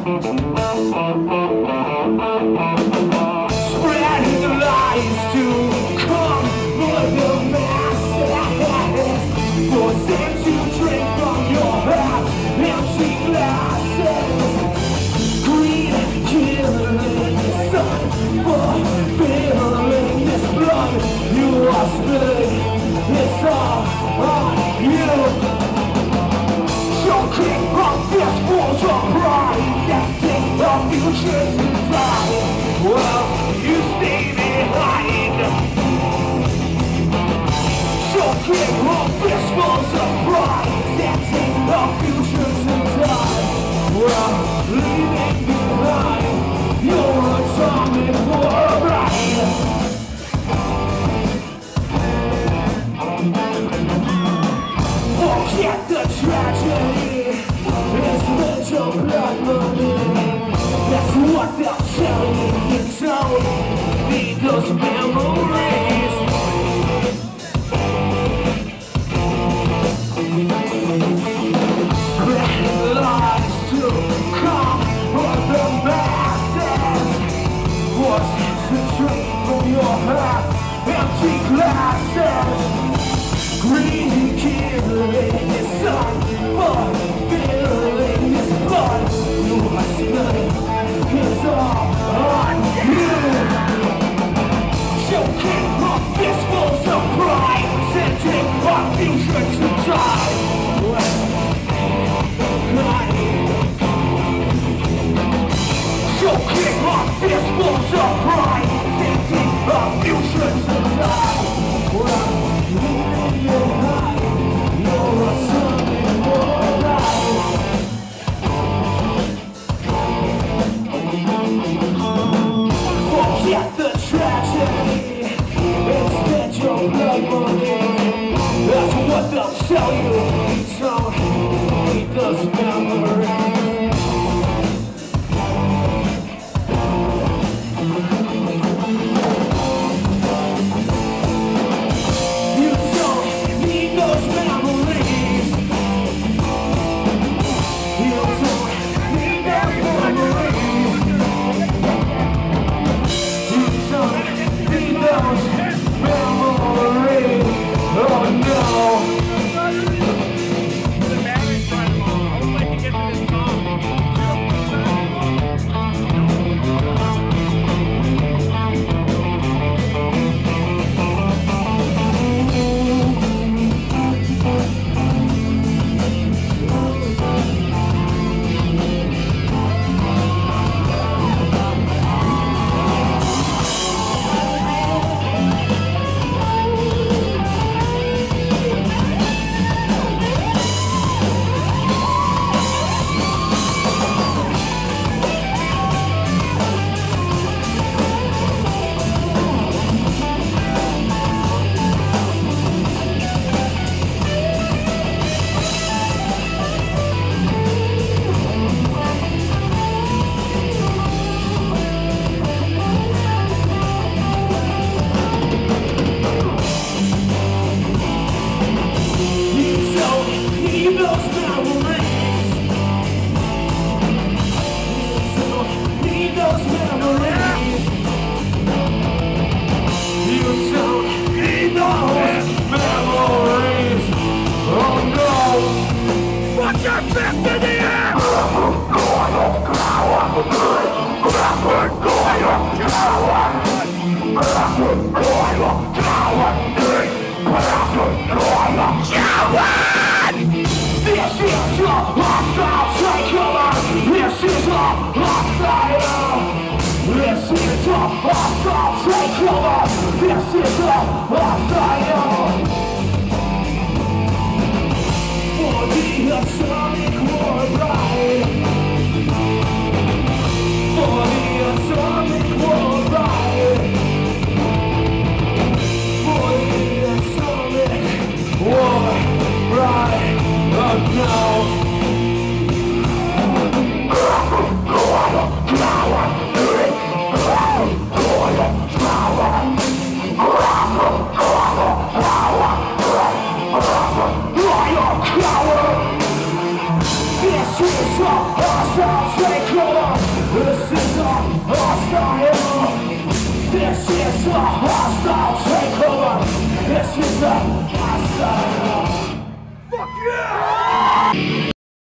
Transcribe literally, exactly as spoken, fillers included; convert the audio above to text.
Spreading the lies to come for the masses, force them to drink from your half-empty glasses. Greed, killing the sun, fulfilling this blood you are spilling. It's all on you. Choking on fistfuls of pride, acting our futures inside. Well, you stay behind. Choking on fistfuls of pride, acting our futures inside. Well, leaving behind your atomic war bride. Forget the tragedy, it's with your blood money. That's what they'll tell you, you don't need those memories. Spreading lies to come for the masses, forcing to drink from your half-empty glasses. Greedy killing is sun, fulfilling this blood you are spilling. It's all on you. Choking on fistfuls of pride, sending our future to die. Choking on fistfuls of pride, sending our future to die. Forget the tragedy, instead your blood money. That's what they'll tell you, you don't need those memories. is a hostile takeover. This is a hostile. This is a hostile takeover. This is a hostile. Fuck yeah!